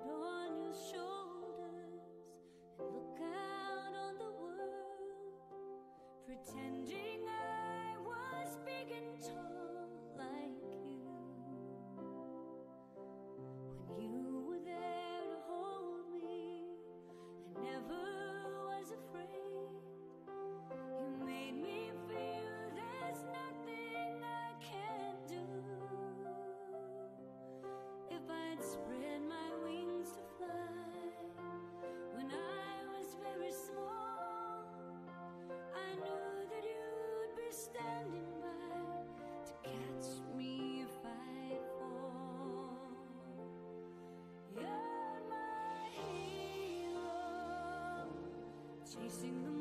on your shoulders and look out on the world, pretending I was big and tall like you. When you were there to hold me, I never was afraid. You made me feel there's nothing I can't do. If I'd spread my wings to fly when I was very small, I knew that you'd be standing by to catch me if I'd fall. You're my hero, chasing the